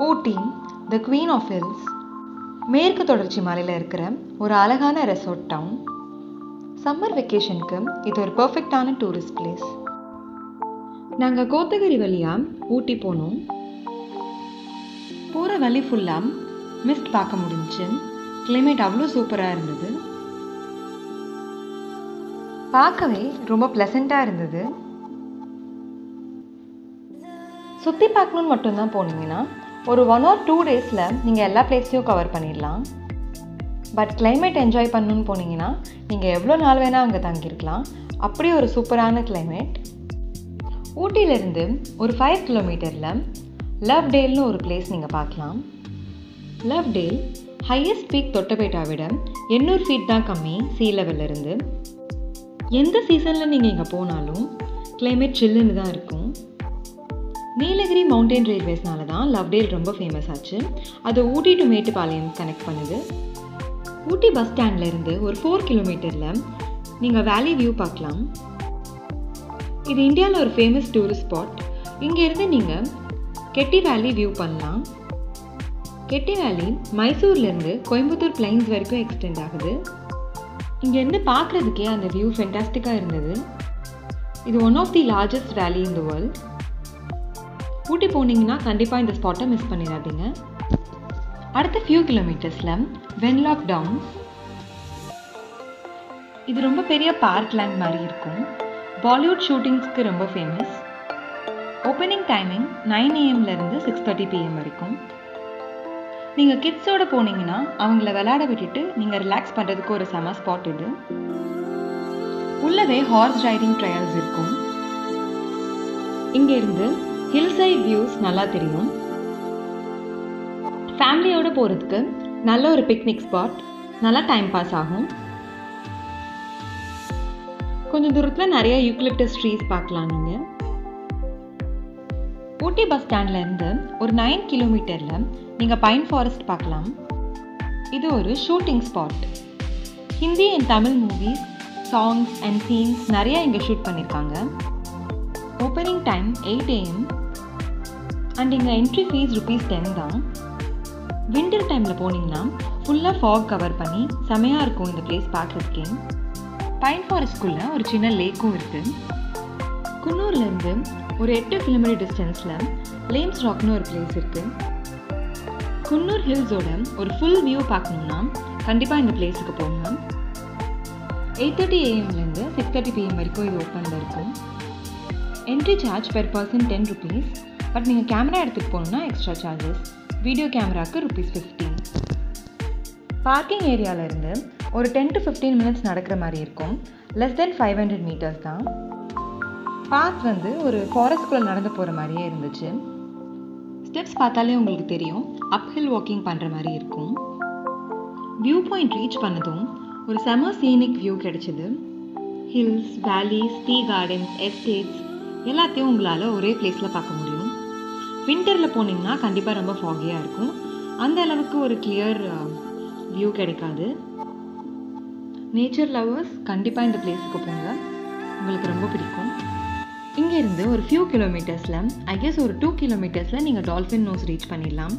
Ooty the queen of hills மேற்கு தொடர்ச்சி மலையில் இருக்கிற ஒரு அழகான ரெசார்ட் டவுன். சம்மர் வெக்கேஷனுக்கு இது ஒரு பர்ஃபெக்டான டூரிஸ்ட் பிளேஸ். நாங்கள் கோத்தகிரி வழியாக ஊட்டி போனோம். போகிற வழி ஃபுல்லாக மிஸ்ட் பார்க்க முடிஞ்சுச்சு. கிளைமேட் அவ்வளோ சூப்பராக இருந்தது. பார்க்கவே ரொம்ப ப்ளசண்ட்டாக இருந்தது. சுற்றி பார்க்கணுன்னு மட்டும்தான் போனீங்கன்னா ஒரு 1 or 2 டேஸில் நீங்கள் எல்லா பிளேஸையும் கவர் பண்ணிடலாம். பட் கிளைமேட் என்ஜாய் பண்ணணுன்னு போனீங்கன்னா நீங்கள் எவ்வளோ நாள் வேணால் அங்கே தங்கியிருக்கலாம். அப்படி ஒரு சூப்பரான கிளைமேட். ஊட்டியிலேருந்து ஒரு 5 கிலோமீட்டரில் லவ்டேல்னு ஒரு பிளேஸ் நீங்கள் பார்க்கலாம். லவ்டேல் ஹையஸ்ட் பீக் தொட்டபெட்டா விட 800 ஃபீட் தான் கம்மி சீ லெவல்லிருந்து. எந்த சீசனில் நீங்கள் இங்கே போனாலும் கிளைமேட் சில்லுன்னு தான் இருக்கும். நீலகிரி மவுண்டன் ரயில்வேஸ்னால தான் லவ்டேல் ரொம்ப ஃபேமஸ் ஆச்சு. அது ஊட்டி டு மேட்டுப்பாளையம் கனெக்ட் பண்ணுது. ஊட்டி பஸ் ஸ்டாண்ட்லேருந்து ஒரு 4 கிலோமீட்டரில் நீங்கள் வேலி வியூ பார்க்கலாம். இது இந்தியாவில் ஒரு ஃபேமஸ் டூரிஸ்ட் ஸ்பாட். இங்கேருந்து நீங்கள் கெட்டி வேலி வியூ பண்ணலாம். கெட்டி வேலி மைசூர்லேருந்து கோயம்புத்தூர் பிளைன்ஸ் வரைக்கும் எக்ஸ்டெண்ட் ஆகுது. இங்கேருந்து பார்க்குறதுக்கே அந்த வியூ ஃபென்டாஸ்டிக்காக இருந்தது. இது ஒன் ஆஃப் தி லார்ஜஸ்ட் வேலி இன் தி வேர்ல்ட். ஊட்டி போனீங்கன்னா கண்டிப்பாக இந்த ஸ்பாட்டை மிஸ் பண்ணிடாதீங்க. அடுத்த ஃபியூ கிலோமீட்டர்ஸில் வென்லாக் டவுன்ஸ். இது ரொம்ப பெரிய பார்க் லேண்ட் மாதிரி இருக்கும். பாலிவுட் ஷூட்டிங்ஸ்க்கு ரொம்ப famous. Opening timing 9 AM - 6:30 PM வரைக்கும். நீங்கள் கிட்ஸோடு போனீங்கன்னா அவங்கள விளையாட விட்டுட்டு நீங்கள் ரிலாக்ஸ் பண்ணுறதுக்கு ஒரு செம ஸ்பாட் இது. உள்ளவே ஹார்ஸ் ரைடிங் ட்ரையல்ஸ் இருக்கும். இங்கேருந்து ஹில் சைட் வியூஸ் நல்லா தெரியும். ஃபேமிலியோடு போகிறதுக்கு நல்ல ஒரு பிக்னிக் ஸ்பாட். நல்லா டைம் பாஸ் ஆகும். கொஞ்சம் தூரத்தில் நிறைய யூக்கலிப்டஸ் ட்ரீஸ் பார்க்கலாம். நீங்கள் ஊட்டி பஸ் ஸ்டாண்ட்லேருந்து ஒரு 9 கிலோமீட்டரில் நீங்கள் பைன் ஃபாரஸ்ட் பார்க்கலாம். இது ஒரு shooting spot. Hindi and Tamil movies, songs and scenes நிறையா இங்கே ஷூட் பண்ணியிருக்காங்க. ஓப்பனிங் டைம் 8 AM அண்ட் இங்கே என்ட்ரி ஃபீஸ் ₹10 தான். வின்டர் டைமில் போனீங்கன்னா ஃபுல்லாக ஃபாக் கவர் பண்ணி செமையாக இருக்கும் இந்த பிளேஸ் பார்க்குறதுக்கே. பைன் ஃபாரஸ்ட்குள்ளே ஒரு சின்ன லேக்கும் இருக்குது. குன்னூர்லேருந்து ஒரு 8 கிலோமீட்டர் டிஸ்டன்ஸில் லேம்ஸ் ராக்னு ஒரு பிளேஸ் இருக்குது. குன்னூர் ஹில்ஸோட ஒரு ஃபுல் வியூ பார்க்கணுன்னா கண்டிப்பாக இந்த பிளேஸுக்கு போங்க. 8:30 AM 6:30 PM வரைக்கும் இது ஓப்பனில் இருக்கும். Entry charge per person ₹10. But நீங்கள் கேமரா எடுத்துகிட்டு போகணுன்னா எக்ஸ்ட்ரா சார்ஜஸ். வீடியோ கேமராவுக்கு ₹15. பார்க்கிங் ஏரியாவிலேருந்து ஒரு 10 to 15 minutes நடக்கிற மாதிரி இருக்கும். லெஸ் தென் 500 meters தான். பாத் ஒரு ஃபாரஸ்ட்குள்ளே நடந்து போகிற மாதிரியே இருந்துச்சு. ஸ்டெப்ஸ் பார்த்தாலே உங்களுக்கு தெரியும் அப்ஹில் வாக்கிங் பண்ணுற மாதிரி இருக்கும். வியூ பாயிண்ட் ரீச் பண்ணதும் ஒரு செம சீனிக் வியூ கிடைச்சிது. Hills, valleys, tea gardens, estates எல்லாத்தையும் உங்களால் ஒரே பிளேஸில் பார்க்க முடியும். வின்டரில் போனீங்கன்னா கண்டிப்பாக ரொம்ப ஃபாகியாக இருக்கும். அந்த அளவுக்கு ஒரு கிளியர் வியூ கிடைக்காது. நேச்சர் லவர்ஸ் கண்டிப்பாக இந்த பிளேஸுக்கு போங்க, உங்களுக்கு ரொம்ப பிடிக்கும். இங்கேருந்து ஒரு ஃபியூ கிலோமீட்டர்ஸில் ஒரு 2 கிலோமீட்டர்ஸில் நீங்கள் டால்ஃபின் நோஸ் ரீச் பண்ணிடலாம்.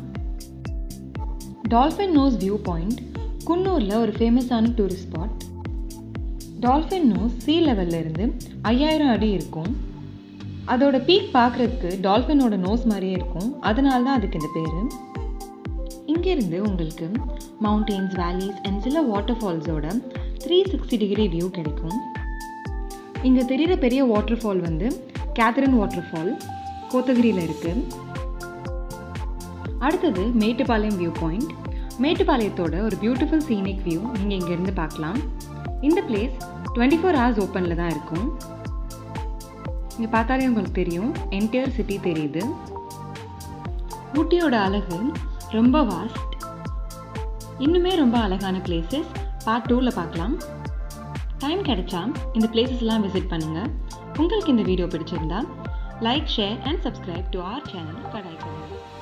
டால்ஃபின் நோஸ் வியூ பாயிண்ட் குன்னூரில் ஒரு ஃபேமஸான tourist spot. Dolphin Nose sea லெவல்லிருந்து 5000 அடி இருக்கும். அதோட பீக் பார்க்குறதுக்கு டால்ஃபினோட நோஸ் மாதிரியே இருக்கும். அதனால தான் அதுக்கு இந்த பேர். இங்கேருந்து உங்களுக்கு மவுண்டெயின்ஸ், வேலிஸ் அண்ட் சில வாட்டர் ஃபால்ஸோட 360 டிகிரி வியூ கிடைக்கும். இங்கே தெரிகிற பெரிய water fall Catherine water fall கோத்தகிரியில் இருக்குது. அடுத்தது மேட்டுப்பாளையம் வியூ பாயிண்ட். மேட்டுப்பாளையத்தோட ஒரு பியூட்டிஃபுல் சீனிக் வியூ நீங்கள் இங்கேருந்து பார்க்கலாம். இந்த பிளேஸ் 24 hours ஓப்பனில் தான் இருக்கும். இங்கே பார்த்தாலே உங்களுக்கு தெரியும் என்டையர் சிட்டி தெரியுது. ஊட்டியோட அழகு ரொம்ப வாஸ்ட். இன்னுமே ரொம்ப அழகான பிளேசஸ் பார்ட் 2ல் பார்க்கலாம். டைம் கிடைச்சா இந்த பிளேசஸ்லாம் விசிட் பண்ணுங்கள். உங்களுக்கு இந்த வீடியோ பிடிச்சிருந்தா like, share and subscribe to our channel kadai.